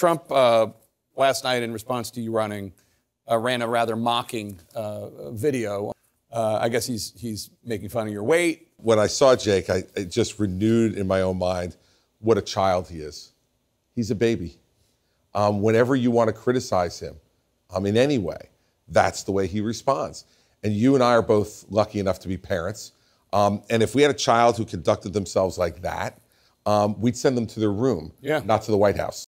Trump, last night in response to you running, ran a rather mocking video. I guess he's making fun of your weight. When I saw Jake, it just renewed in my own mind what a child he is. He's a baby. Whenever you want to criticize him in any way, that's the way he responds. And you and I are both lucky enough to be parents. And if we had a child who conducted themselves like that, we'd send them to their room, not to the White House.